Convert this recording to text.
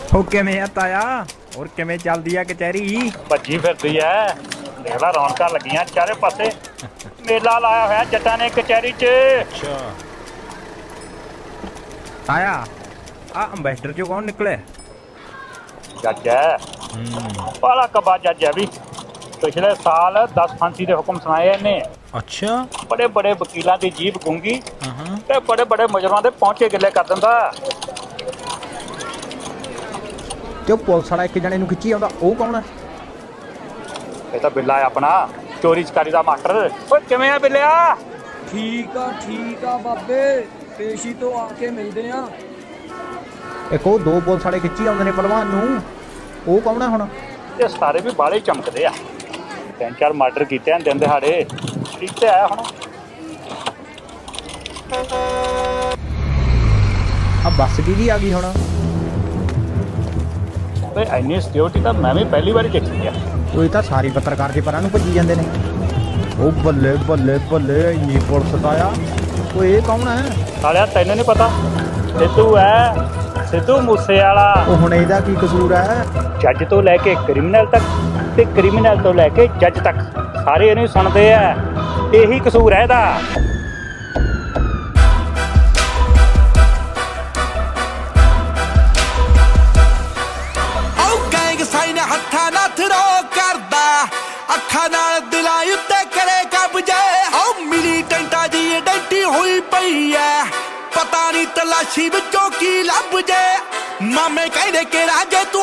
हो किवें आ ताया और किवें चलदी आ कचहरी? भज्जी फिरदी है, देख ला रौनकां लगियां चारे पासे। मेला लाया होया जट्टां ने कचहरी च। अच्छा ताया आ अंबैसडर चो कौन निकले? जज है, बड़ा कब्बा जज है भी। पिछले साल 10 फांसी के हुक्म सुनाए इन्हें। अच्छा बड़े बड़े वकीलों की जीभ गूंगी ते बड़े बड़े मुजरमां दे पहुंचे गिले कर दिंदा। ते पुलिस वाला एक जने नूं खिच्ची आउंदा ओह कौन है? ये तो बिल्ला है अपना चोरी चकारी दा मास्टर। ओए किवें आ बिल्लिया? ठीक आ बाबे, पेशी तो आके मिलदे आ। एक वो दो पुलिस वाले खिच्ची आउंदे ने पहलवान नूं, ओह कौन है हुण? ये सारे भी बाले चमकदे आ। 3-4 मर्डर कीते हैं दिन दिहाड़े। ठीक ते आया हुण। आ बस की आ गई हुण? ओए इन्नी सिक्योरिटी तो मैं भी पहली बार देखी है। ਉਹ ਤਾਂ ਸਾਰੀ ਪੱਤਰਕਾਰ ਦੇ ਪਰਾਂ ਨੂੰ ਭੱਜੀ ਜਾਂਦੇ ਨੇ। ਉਹ ਬੱਲੇ ਬੱਲੇ ਬੱਲੇ ਇੰਨੀ ਪੁਲਿਸ ਦਾ ਆ। ਉਹ ਇਹ ਕੌਣ ਹੈ? ਸਾਲਿਆ ਤੈਨੂੰ ਨਹੀਂ ਪਤਾ? ਸਿੱਧੂ ਹੈ, ਸਿੱਧੂ ਮੂਸੇਵਾਲਾ। ਉਹ ਹੁਣ ਇਹਦਾ ਕੀ ਕਸੂਰ ਹੈ? ਜੱਜ ਤੋਂ ਲੈ ਕੇ ਕ੍ਰਿਮੀਨਲ ਤੱਕ ਤੇ ਕ੍ਰਿਮੀਨਲ ਤੋਂ ਲੈ ਕੇ ਜੱਜ ਤੱਕ ਸਾਰੇ ਇਹਨੂੰ ਸੁਣਦੇ ਆ। ਇਹੀ ਕਸੂਰ ਹੈ ਇਹਦਾ। ਹੱਥਾਂ ਨਾਲ ਥਰੋ ਕਰਦਾ, ਅੱਖਾਂ ਨਾਲ ਦਿਲਾਂ ਉੱਤੇ ਕਰੇ ਕਬਜੇ। ਓ ਮਿਲੀਟੈਂਟਾਂ ਦੀ ਆਇਡੈਂਟੀ ਹੋਈ ਪਈ ਐ, ਪਤਾ ਨਹੀਂ ਤਲਾਸ਼ੀ ਵਿੱਚੋਂ ਕੀ ਲੱਭ ਜੇ। ਮਾਮੇ ਕਹਿੰਦੇ ਕਿ ਰਾਜੇ ਤੂੰ